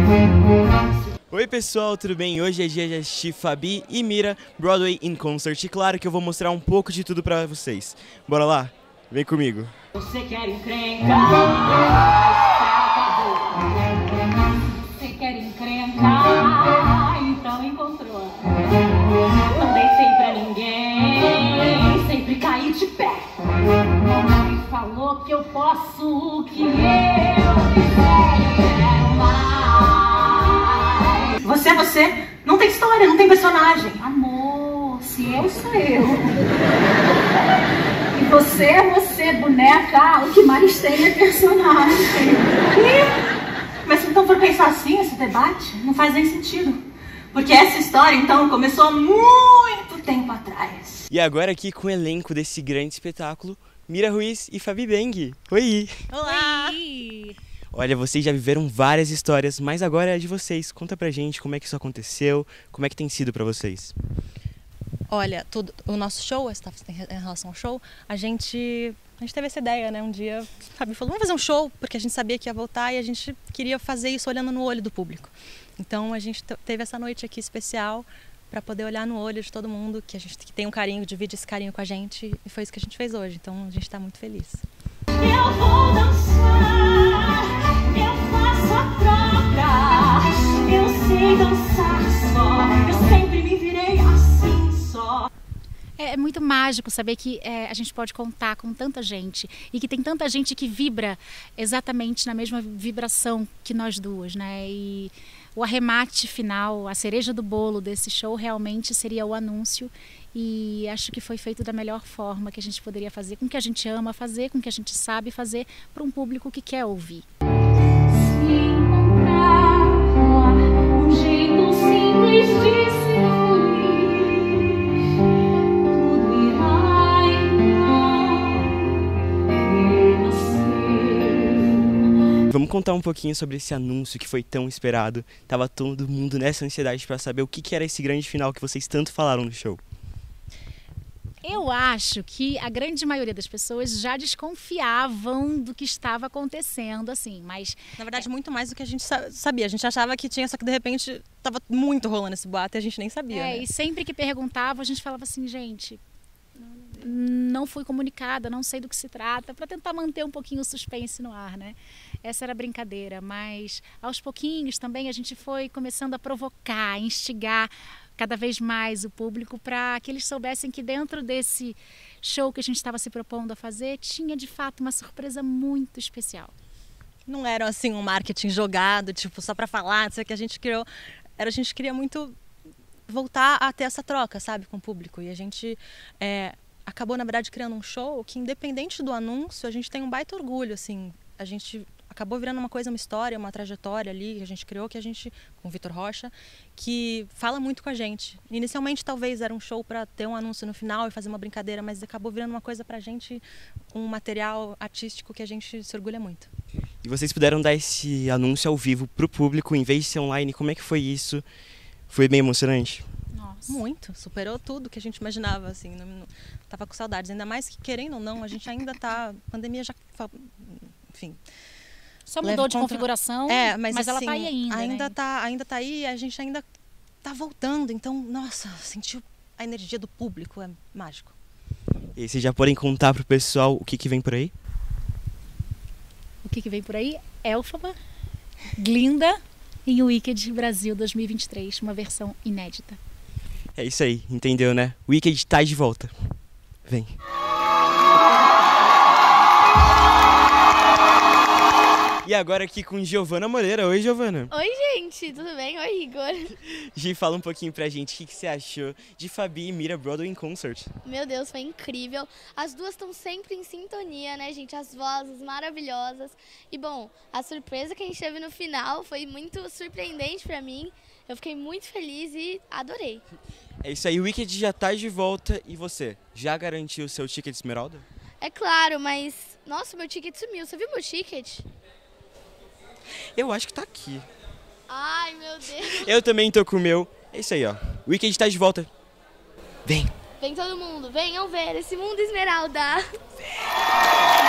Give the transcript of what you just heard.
Oi pessoal, tudo bem? Hoje é dia de assistir Fabi e Mira Broadway in Concert. E claro que eu vou mostrar um pouco de tudo pra vocês. Bora lá? Vem comigo. Você quer encrenca, acabou. Você quer encrenca, então encontrou. Não deitei pra ninguém, sempre caí de pé. Mamãe falou que eu posso o que eu quiser, quero mais. Você é você, não tem história, não tem personagem. Amor, se eu sou eu. E você é você, boneca, o que mais tem é personagem. Mas se então for pensar assim, esse debate não faz nem sentido. Porque essa história, então, começou há muito tempo atrás. E agora aqui com o elenco desse grande espetáculo, Mira Ruiz e Fabi Beng. Oi! Olá! Oi. Olha, vocês já viveram várias histórias, mas agora é a de vocês. Conta pra gente como é que isso aconteceu, como é que tem sido pra vocês. Olha, o nosso show, em relação ao show, a gente teve essa ideia, né? Um dia, Fabi falou, vamos fazer um show, porque a gente sabia que ia voltar e a gente queria fazer isso olhando no olho do público. Então a gente teve essa noite aqui especial para poder olhar no olho de todo mundo, que tem um carinho, divide esse carinho com a gente, e foi isso que a gente fez hoje. Então a gente está muito feliz. Eu vou dançar, eu faço a troca. Eu sei dançar só, eu sempre me virei assim só. É muito mágico saber que a gente pode contar com tanta gente e que tem tanta gente que vibra exatamente na mesma vibração que nós duas, né? E o arremate final, a cereja do bolo desse show realmente seria o anúncio, e acho que foi feito da melhor forma que a gente poderia fazer, com o que a gente ama fazer, com o que a gente sabe fazer, para um público que quer ouvir. Se encontrar um jeito simples de ser feliz, tudo irá então renascer. Vamos contar um pouquinho sobre esse anúncio que foi tão esperado. Tava todo mundo nessa ansiedade pra saber o que era esse grande final que vocês tanto falaram no show. Eu acho que a grande maioria das pessoas já desconfiavam do que estava acontecendo, assim, mas... Na verdade, muito mais do que a gente sabia. A gente achava que tinha, só que de repente estava muito rolando esse boato e a gente nem sabia, né? E sempre que perguntava, a gente falava assim, gente, não fui comunicada, não sei do que se trata, para tentar manter um pouquinho o suspense no ar, né? Essa era a brincadeira, mas aos pouquinhos também a gente foi começando a provocar, a instigar cada vez mais o público para que eles soubessem que dentro desse show que a gente estava se propondo a fazer, tinha de fato uma surpresa muito especial. Não era assim um marketing jogado, tipo, só para falar, isso que a gente criou. A gente queria muito voltar a ter essa troca, sabe, com o público. E a gente acabou, na verdade, criando um show que, independente do anúncio, a gente tem um baita orgulho, assim. A gente acabou virando uma coisa, uma história, uma trajetória ali que a gente criou, com o Vitor Rocha, que fala muito com a gente. Inicialmente, talvez era um show para ter um anúncio no final e fazer uma brincadeira, mas acabou virando uma coisa pra gente, um material artístico que a gente se orgulha muito. E vocês puderam dar esse anúncio ao vivo pro público, em vez de ser online. Como é que foi isso? Foi bem emocionante? Nossa. Muito, superou tudo que a gente imaginava, assim, tava com saudades, ainda mais que, querendo ou não, a gente ainda tá, a pandemia já, enfim... Só mudou de configuração, mas ela assim, tá aí ainda, ainda, né? ainda tá aí e a gente ainda tá voltando, então, nossa, sentiu a energia do público, é mágico. E aí, vocês já podem contar pro pessoal o que vem por aí? O que vem por aí? Elphaba, Glinda em Wicked Brasil 2023, uma versão inédita. É isso aí, entendeu, né? Wicked tá de volta. Vem. E agora aqui com Giovana Moreira. Oi, Giovana. Oi, gente, tudo bem? Oi, Igor. Gi, fala um pouquinho pra gente o que você achou de Fabi e Mira Broadway in Concert. Meu Deus, foi incrível. As duas estão sempre em sintonia, né, gente? As vozes maravilhosas. E, bom, a surpresa que a gente teve no final foi muito surpreendente pra mim. Eu fiquei muito feliz e adorei. É isso aí, o Wicked já tá de volta. E você, já garantiu o seu ticket Esmeralda? É claro, mas... Nossa, meu ticket sumiu. Você viu meu ticket? Eu acho que tá aqui. Ai, meu Deus. Eu também tô com o meu. É isso aí, ó. O Wicked tá de volta. Vem. Vem todo mundo, venham ver esse mundo esmeralda. Vem.